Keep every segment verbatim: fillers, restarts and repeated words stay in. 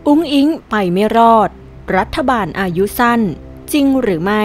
อุ๊งอิ๊งไปไม่รอดรัฐบาลอายุสั้นจริงหรือไม่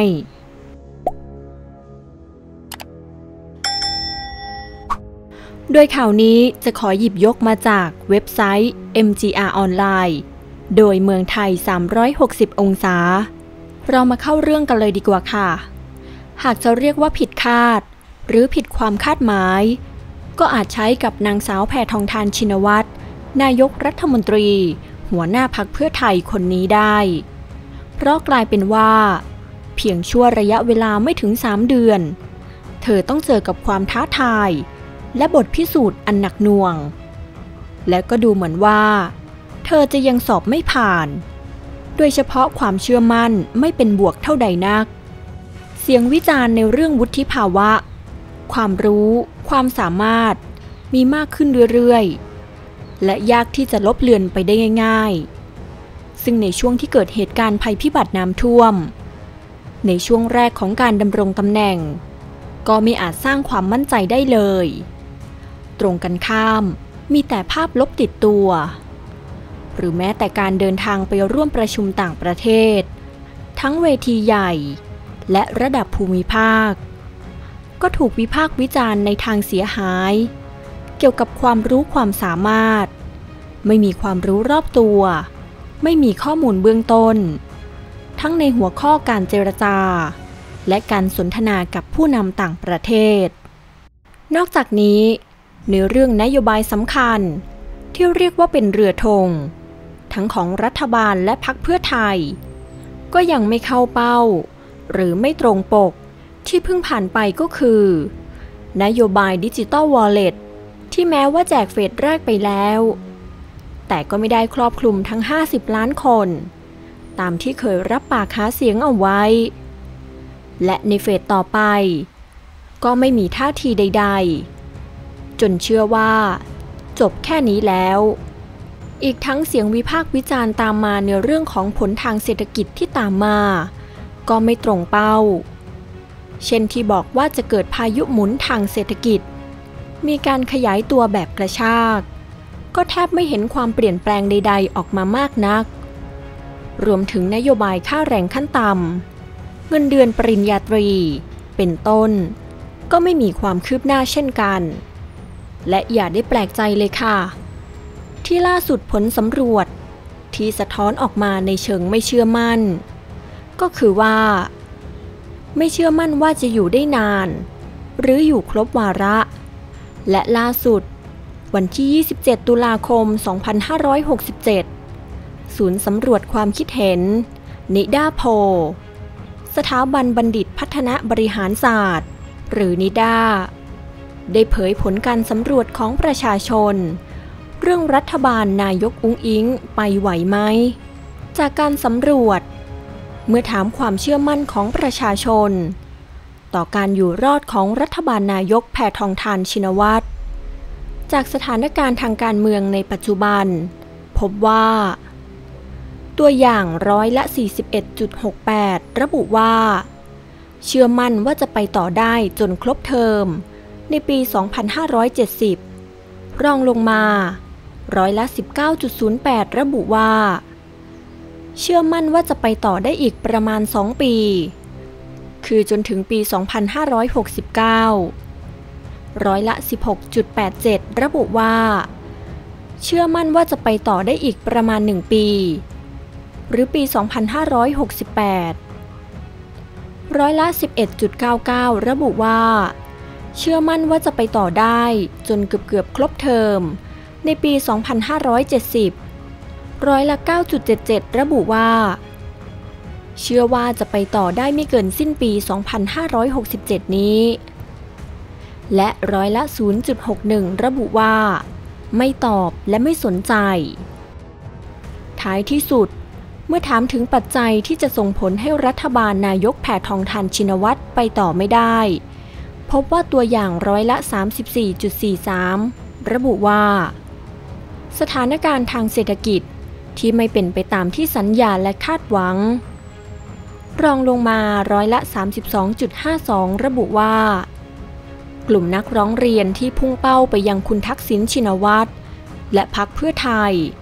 โดยข่าวนี้จะขอหยิบยกมาจากเว็บไซต์ เอ็ม จี อาร์ ออนไลน์โดยเมืองไทยสามร้อยหกสิบองศาเรามาเข้าเรื่องกันเลยดีกว่าค่ะหากจะเรียกว่าผิดคาดหรือผิดความคาดหมายก็อาจใช้กับนางสาวแพทองธารชินวัตรนายกรัฐมนตรีหัวหน้าพรรคเพื่อไทยคนนี้ได้เพราะกลายเป็นว่าเพียงชั่วระยะเวลาไม่ถึงสามเดือนเธอต้องเจอกับความท้าทายและบทพิสูจน์อันหนักหน่วงและก็ดูเหมือนว่าเธอจะยังสอบไม่ผ่านโดยเฉพาะความเชื่อมั่นไม่เป็นบวกเท่าใดนักเสียงวิจารณ์ในเรื่องวุฒิภาวะความรู้ความสามารถมีมากขึ้นเรื่อยๆและยากที่จะลบเลือนไปได้ง่ายๆซึ่งในช่วงที่เกิดเหตุการณ์ภัยพิบัติน้ำท่วมในช่วงแรกของการดำรงตำแหน่งก็ไม่อาจสร้างความมั่นใจได้เลยตรงกันข้ามมีแต่ภาพลบติดตัวหรือแม้แต่การเดินทางไปร่วมประชุมต่างประเทศทั้งเวทีใหญ่และระดับภูมิภาคก็ถูกวิพากษ์วิจารณ์ในทางเสียหายเกี่ยวกับความรู้ความสามารถไม่มีความรู้รอบตัวไม่มีข้อมูลเบื้องต้นทั้งในหัวข้อการเจรจาและการสนทนากับผู้นำต่างประเทศนอกจากนี้ในเรื่องนโยบายสำคัญที่เรียกว่าเป็นเรือธงทั้งของรัฐบาลและพรรคเพื่อไทยก็ยังไม่เข้าเป้าหรือไม่ตรงปกที่เพิ่งผ่านไปก็คือนโยบายดิจิตอลวอลเล็ตที่แม้ว่าแจกเฟสแรกไปแล้วแต่ก็ไม่ได้ครอบคลุมทั้งห้าสิบล้านคนตามที่เคยรับปากหาเสียงเอาไว้และในเฟสต่อไปก็ไม่มีท่าทีใดๆจนเชื่อว่าจบแค่นี้แล้วอีกทั้งเสียงวิพากษ์วิจารณ์ตามมาในเรื่องของผลทางเศรษฐกิจที่ตามมาก็ไม่ตรงเป้าเช่นที่บอกว่าจะเกิดพายุหมุนทางเศรษฐกิจมีการขยายตัวแบบกระชากก็แทบไม่เห็นความเปลี่ยนแปลงใดๆออกมามากนักรวมถึงนโยบายค่าแรงขั้นต่ำเงินเดือนปริญญาตรีเป็นต้นก็ไม่มีความคืบหน้าเช่นกันและอย่าได้แปลกใจเลยค่ะที่ล่าสุดผลสำรวจที่สะท้อนออกมาในเชิงไม่เชื่อมั่นก็คือว่าไม่เชื่อมั่นว่าจะอยู่ได้นานหรืออยู่ครบวาระและล่าสุดวันที่ยี่สิบเจ็ดตุลาคมสองพันห้าร้อยหกสิบเจ็ดศูนย์สำรวจความคิดเห็นนิด้าโพลสถาบันบัณฑิตพัฒนาบริหารศาสตร์หรือนิด้าได้เผยผลการสำรวจของประชาชนเรื่องรัฐบาลนายกอุ๊งอิ๊งไปไหวไหมจากการสำรวจเมื่อถามความเชื่อมั่นของประชาชนต่อการอยู่รอดของรัฐบาลนายกแพทองธารชินวัตรจากสถานการณ์ทางการเมืองในปัจจุบันพบว่าตัวอย่างร้อยละ สี่สิบเอ็ดจุดหกแปด ระบุว่าเชื่อมั่นว่าจะไปต่อได้จนครบเทอมในปี สองพันห้าร้อยเจ็ดสิบ รองลงมาร้อยละ สิบเก้าจุดศูนย์แปด ระบุว่าเชื่อมั่นว่าจะไปต่อได้อีกประมาณสองปีคือจนถึงปี สองพันห้าร้อยหกสิบเก้า ร้อยละ สิบหกจุดแปดเจ็ด ระบุว่าเชื่อมั่นว่าจะไปต่อได้อีกประมาณหนึ่งปีหรือปี สองพันห้าร้อยหกสิบแปด ร้อยละ สิบเอ็ดจุดเก้าเก้า ระบุว่าเชื่อมั่นว่าจะไปต่อได้จนเกือบเกือบครบเทอมในปี สองพันห้าร้อยเจ็ดสิบ ร้อยละ เก้าจุดเจ็ดเจ็ด ระบุว่าเชื่อว่าจะไปต่อได้ไม่เกินสิ้นปี สองพันห้าร้อยหกสิบเจ็ด นี้และร้อยละ ศูนย์จุดหกหนึ่ง ระบุว่าไม่ตอบและไม่สนใจท้ายที่สุดเมื่อถามถึงปัจจัยที่จะส่งผลให้รัฐบาลนายกแพทองธารชินวัตรไปต่อไม่ได้พบว่าตัวอย่างร้อยละ สามสิบสี่จุดสี่สาม ระบุว่าสถานการณ์ทางเศรษฐกิจที่ไม่เป็นไปตามที่สัญญาและคาดหวังรองลงมาร้อยละ สามสิบสองจุดห้าสอง ระบุว่ากลุ่มนักร้องเรียนที่พุ่งเป้าไปยังคุณทักษิณชินวัตรและพรรคเพื่อไทย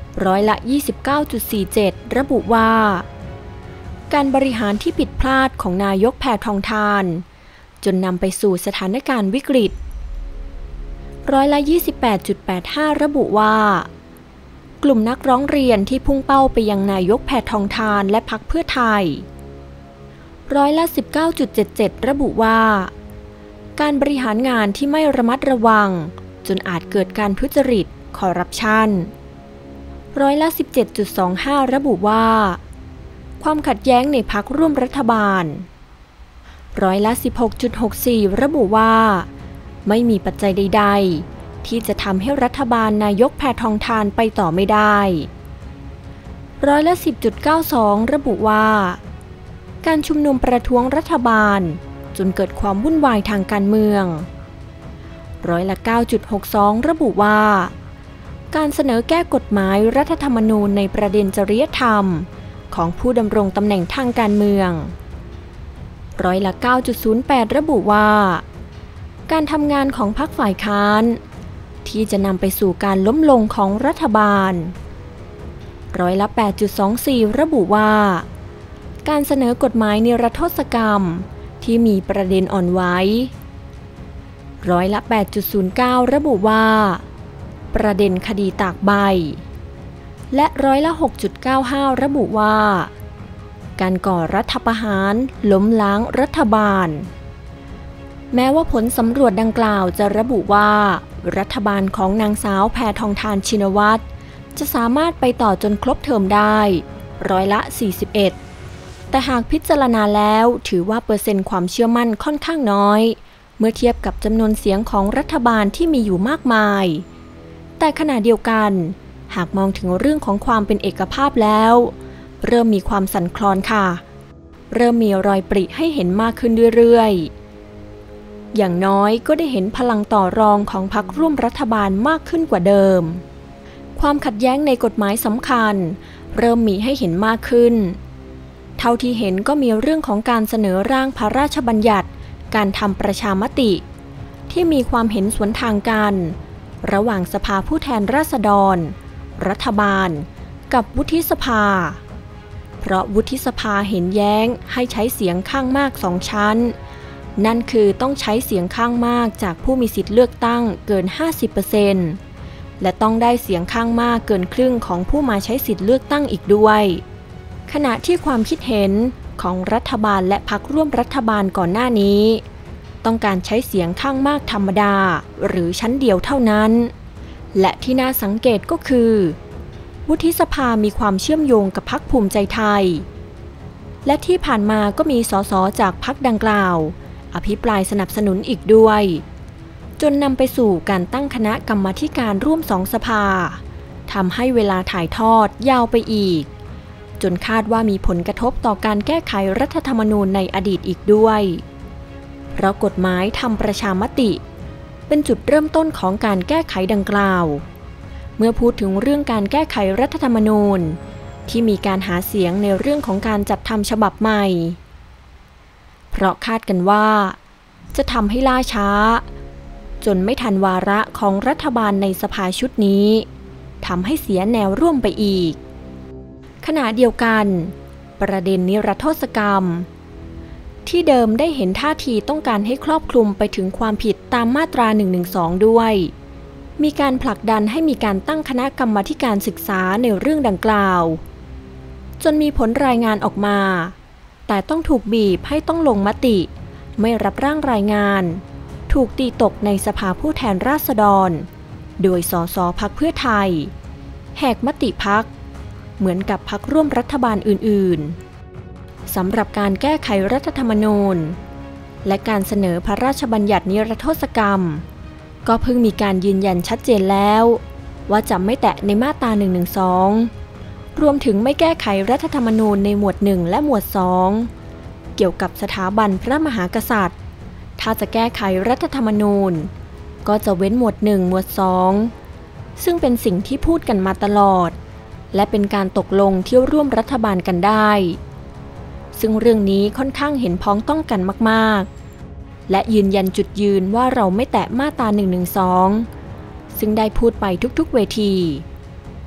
ร้อยละ ยี่สิบเก้าจุดสี่เจ็ด ระบุว่าการบริหารที่ผิดพลาดของนายกแพทองธารจนนำไปสู่สถานการณ์วิกฤตร้อยละ ยี่สิบแปดจุดแปดห้า ระบุว่ากลุ่มนักร้องเรียนที่พุ่งเป้าไปยังนายกแพทองธารและพรรคเพื่อไทยร้อยละ สิบเก้าจุดเจ็ดเจ็ด ระบุว่าการบริหารงานที่ไม่ระมัดระวังจนอาจเกิดการทุจริตคอร์รัปชันร้อยละ สิบเจ็ดจุดสองห้า ระบุว่าความขัดแย้งในพรรคร่วมรัฐบาลร้อยละ สิบหกจุดหกสี่ ระบุว่าไม่มีปัจจัยใดๆที่จะทำให้รัฐบาลนายกแพทองธารไปต่อไม่ได้ร้อยละ สิบจุดเก้าสอง ระบุว่าการชุมนุมประท้วงรัฐบาลจนเกิดความวุ่นวายทางการเมืองร้อยละ เก้าจุดหกสอง ระบุว่าการเสนอแก้กฎหมายรัฐธรรมนูญในประเด็นจริยธรรมของผู้ดำรงตำแหน่งทางการเมืองร้อยละ เก้าจุดศูนย์แปด ระบุว่าการทำงานของพรรคฝ่ายค้านที่จะนำไปสู่การล้มลงของรัฐบาลร้อยละ แปดจุดสองสี่ ระบุว่าการเสนอกฎหมายนิรโทษกรรมที่มีประเด็นอ่อนไหวร้อยละ แปดจุดศูนย์เก้า ระบุว่าประเด็นคดีตากใบและร้อยละ หกจุดเก้าห้า ระบุว่าการก่อรัฐประหารล้มล้างรัฐบาลแม้ว่าผลสำรวจดังกล่าวจะระบุว่ารัฐบาลของนางสาวแพทองธารชินวัตรจะสามารถไปต่อจนครบเทอมได้ร้อยละ สี่สิบเอ็ดแต่หากพิจารณาแล้วถือว่าเปอร์เซ็นต์ความเชื่อมั่นค่อนข้างน้อยเมื่อเทียบกับจำนวนเสียงของรัฐบาลที่มีอยู่มากมายแต่ขณะเดียวกันหากมองถึงเรื่องของความเป็นเอกภาพแล้วเริ่มมีความสั่นคลอนค่ะเริ่มมีรอยปริให้เห็นมากขึ้นเรื่อยๆอย่างน้อยก็ได้เห็นพลังต่อรองของพรรคร่วมรัฐบาลมากขึ้นกว่าเดิมความขัดแย้งในกฎหมายสำคัญเริ่มมีให้เห็นมากขึ้นเท่าที่เห็นก็มีเรื่องของการเสนอร่างพระราชบัญญัติการทำประชามติที่มีความเห็นสวนทางกันระหว่างสภาผู้แทนราษฎรรัฐบาลกับวุฒิสภาเพราะวุฒิสภาเห็นแย้งให้ใช้เสียงข้างมากสองชั้นนั่นคือต้องใช้เสียงข้างมากจากผู้มีสิทธิ์เลือกตั้งเกิน ห้าสิบเปอร์เซ็นต์ และต้องได้เสียงข้างมากเกินครึ่งของผู้มาใช้สิทธิ์เลือกตั้งอีกด้วยขณะที่ความคิดเห็นของรัฐบาลและพรรคร่วมรัฐบาลก่อนหน้านี้ต้องการใช้เสียงข้างมากธรรมดาหรือชั้นเดียวเท่านั้นและที่น่าสังเกตก็คือวุฒิสภามีความเชื่อมโยงกับพรรคภูมิใจไทยและที่ผ่านมาก็มีสสจากพรรคดังกล่าวอภิปรายสนับสนุนอีกด้วยจนนำไปสู่การตั้งคณะกรรมาธิการร่วมสองสภาทำให้เวลาถ่ายทอดยาวไปอีกจนคาดว่ามีผลกระทบต่อการแก้ไขรัฐธรรมนูญในอดีตอีกด้วยเพราะกฎหมายทำประชามติเป็นจุดเริ่มต้นของการแก้ไขดังกล่าวเมื่อพูดถึงเรื่องการแก้ไขรัฐธรรมนูญที่มีการหาเสียงในเรื่องของการจัดทำฉบับใหม่เพราะคาดกันว่าจะทำให้ล่าช้าจนไม่ทันวาระของรัฐบาลในสภาชุดนี้ทำให้เสียแนวร่วมไปอีกขณะเดียวกันประเด็นนิรโทษกรรมที่เดิมได้เห็นท่าทีต้องการให้ครอบคลุมไปถึงความผิดตามมาตราหนึ่งหนึ่งสองด้วยมีการผลักดันให้มีการตั้งคณะกรรมาธิการศึกษาในเรื่องดังกล่าวจนมีผลรายงานออกมาแต่ต้องถูกบีบให้ต้องลงมติไม่รับร่างรายงานถูกตีตกในสภาผู้แทนราษฎรโดยสสพรรคเพื่อไทยแหกมติพรรคเหมือนกับพรรคร่วมรัฐบาลอื่นๆสำหรับการแก้ไขรัฐธรรมนูญและการเสนอพระราชบัญญัตินิรโทษกรรมก็เพิ่งมีการยืนยันชัดเจนแล้วว่าจะไม่แตะในมาตราหนึ่งหนึ่งสองรวมถึงไม่แก้ไขรัฐธรรมนูญในหมวดหนึ่งและหมวดสองเกี่ยวกับสถาบันพระมหากษัตริย์ถ้าจะแก้ไขรัฐธรรมนูญก็จะเว้นหมวดหนึ่งหมวดสองซึ่งเป็นสิ่งที่พูดกันมาตลอดและเป็นการตกลงที่ร่วมรัฐบาลกันได้ซึ่งเรื่องนี้ค่อนข้างเห็นพ้องต้องกันมากๆและยืนยันจุดยืนว่าเราไม่แตะมาตราหนึ่งหนึ่งสองซึ่งได้พูดไปทุกๆเวที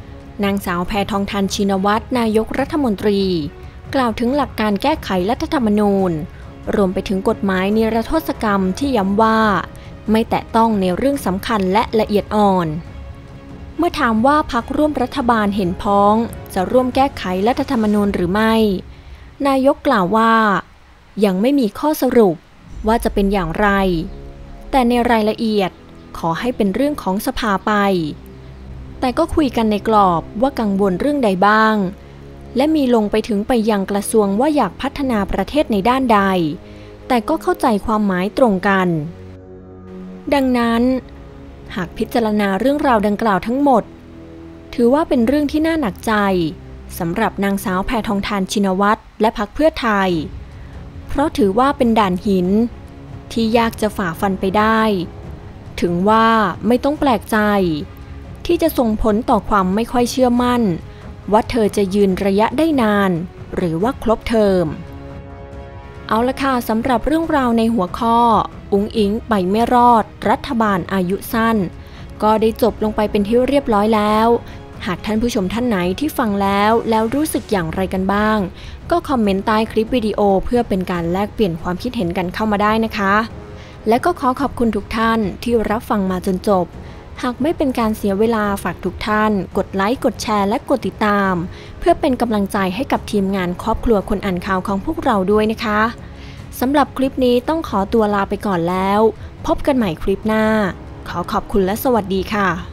นางสาวแพทองธาร ชินวัตร นายกรัฐมนตรีกล่าวถึงหลักการแก้ไขรัฐธรรมนูญรวมไปถึงกฎหมายนิรโทษกรรมที่ย้ำว่าไม่แตะต้องในเรื่องสำคัญและละเอียดอ่อนเมื่อถามว่าพรรคร่วมรัฐบาลเห็นพ้องจะร่วมแก้ไขรัฐธรรมนูญหรือไม่นายกกล่าวว่ายังไม่มีข้อสรุปว่าจะเป็นอย่างไรแต่ในรายละเอียดขอให้เป็นเรื่องของสภาไปแต่ก็คุยกันในกรอบว่ากังวลเรื่องใดบ้างและมีลงไปถึงไปยังกระทรวงว่าอยากพัฒนาประเทศในด้านใดแต่ก็เข้าใจความหมายตรงกันดังนั้นหากพิจารณาเรื่องราวดังกล่าวทั้งหมดถือว่าเป็นเรื่องที่น่าหนักใจสำหรับนางสาวแพทองธาร ชินวัตรและพรรคเพื่อไทยเพราะถือว่าเป็นด่านหินที่ยากจะฝ่าฟันไปได้ถึงว่าไม่ต้องแปลกใจที่จะส่งผลต่อความไม่ค่อยเชื่อมั่นว่าเธอจะยืนระยะได้นานหรือว่าครบเทอมเอาละค่ะสำหรับเรื่องราวในหัวข้ออุ๋งอิ๋งไปไม่รอดรัฐบาลอายุสั้นก็ได้จบลงไปเป็นที่เรียบร้อยแล้วหากท่านผู้ชมท่านไหนที่ฟังแล้วแล้วรู้สึกอย่างไรกันบ้างก็คอมเมนต์ใต้คลิปวิดีโอเพื่อเป็นการแลกเปลี่ยนความคิดเห็นกันเข้ามาได้นะคะและก็ขอขอบคุณทุกท่านที่รับฟังมาจนจบหากไม่เป็นการเสียเวลาฝากทุกท่านกดไลค์กดแชร์และกดติดตามเพื่อเป็นกำลังใจให้กับทีมงานครอบครัวคนอ่านข่าวของพวกเราด้วยนะคะสำหรับคลิปนี้ต้องขอตัวลาไปก่อนแล้วพบกันใหม่คลิปหน้าขอขอบคุณและสวัสดีค่ะ